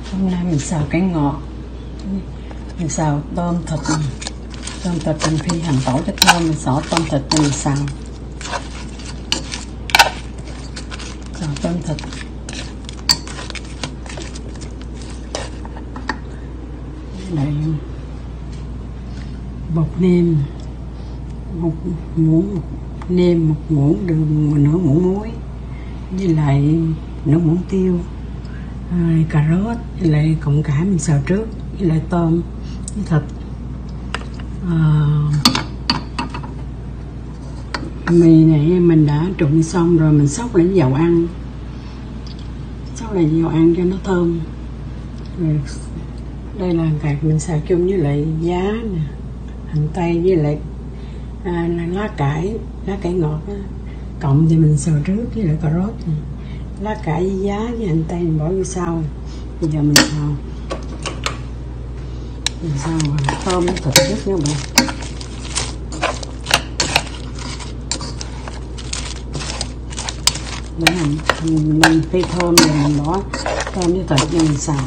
Hôm nay mình xào cái ngọt, mình xào tôm thịt mình phi hành tỏi cho thơm, mình xỏ tôm thịt mình xào tôm thịt. Đây bột nêm, một muỗng nêm, một muỗng đường, nửa muỗng muối, với lại nửa muỗng tiêu, cà rốt, với lại cọng cải mình xào trước, với lại tôm với thịt. Mì này mình đã trụng xong rồi, mình xóc lên dầu ăn, cho nó thơm. Rồi đây là gạch mình xào chung với lại giá nè, hành tây với lại lá cải ngọt đó. Cộng thì mình xào trước với lại cà rốt này. Lá cải với giá với hành tây mình bỏ vô sau. Bây giờ mình xào tôm thịt trước nha bạn. Để mình phi thơm rồi mình bỏ tôm với thịt cho mình xào.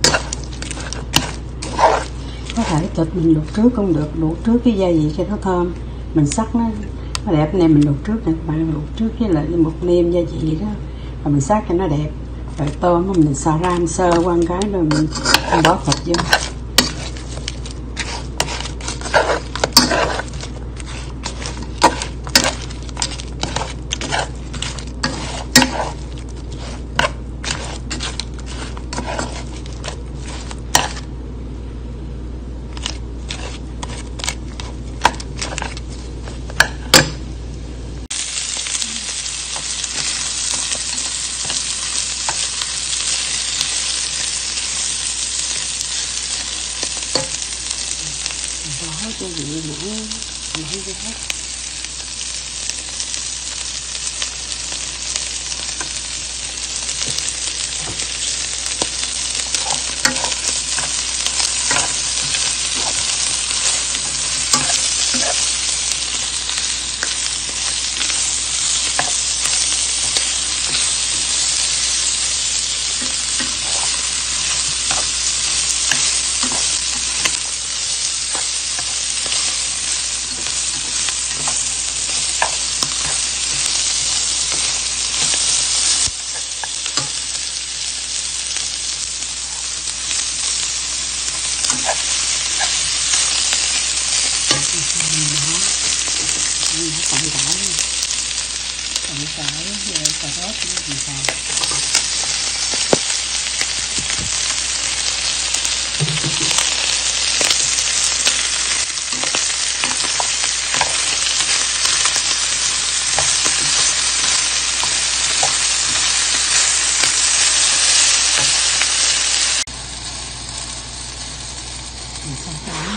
Có thể thịt mình luộc trước cũng được, luộc trước cái gia vị cho nó thơm, mình sắc nó đẹp. Này mình luộc trước nè, bạn luộc trước với lại một nêm gia vị đó, rồi mình sắc cho nó đẹp. Rồi tôm mình xào ram sơ qua cái rồi mình bỏ thịt vô. Bỏ cho vị nổi vô hết. Cọng cải rồi cà rốt mình xào. Mình xào tỏi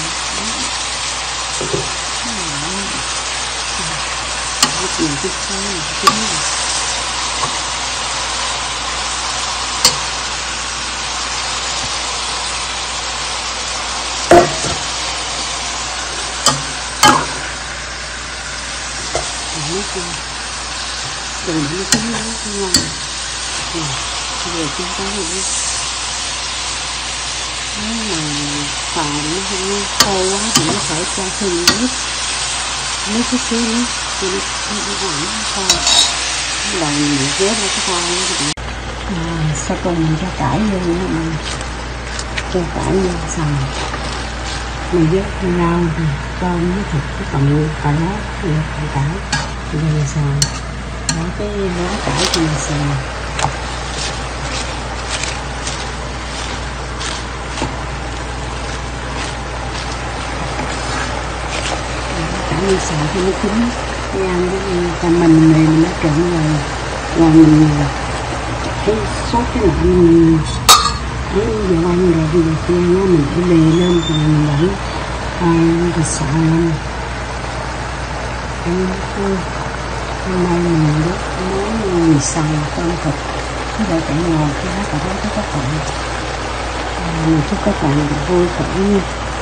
cái mình cái sôi này chín rồi. Nước vô đừng nó chín ngon ngon nè. Bây giờ chúng ta này nếu mà xào nó không khô quá thì nó phải cho thêm nước chút xíu nữa cho nó khô. Lần mình ghép nó cái khoai nó các bạn. Sau cùng mình cho cải vô nữa, mình cho cải vô xào. Mình vớt rau thì tôm với thịt cái cọng cà rốt với cọng cải rồi mình xào. Bỏ cái lá cải cho mình xào. Mình xào cho nó chín ra cho mình đã trộn rồi mình cái sốt cái nệm mình lấy dầu ăn rồi bây giờ kia nó mình phải bề lên rồi mình đẩy rồi xào lên. Hôm nay mình đốt món mì xào tôm thịt với lại cải ngọt cái lá cà rốt với các bạn. Mình chúc các bạn vui khỏe nha.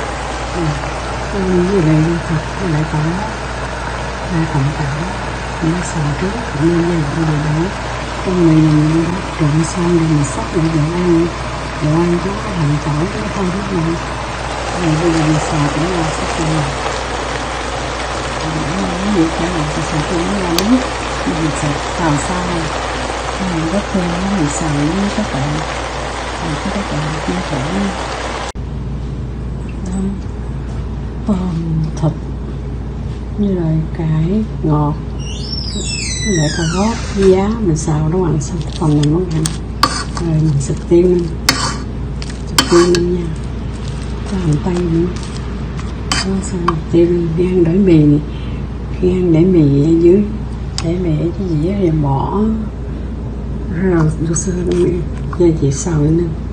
Với lại thịt với lại cỏ cọng cải nó xào trước cũng nên gia vị đầy đủ. Trong này mình đã trộn xong rồi mình sắp lại dầu ăn đồ ăn chứ hành tỏi chứ không biết gì. Rồi bây giờ mình xào cũng là sẽ xào cái gì cả là sẽ xào cái ra nước, mình sẽ xào sau mình rất thương nó mình xào với các bạn chia sẻ thịt như là cải ngọt với lại cà rốt giá mình xào nó bằng xong phần này món ăn rồi mình xịt tiêu lên nha, cho hành tây nữa đó, xong tiêu lên khi ăn đổi mì này. Khi ăn để mì ở dưới để mì ở cái dĩa rồi bỏ rồi sơ gia vị xào lên.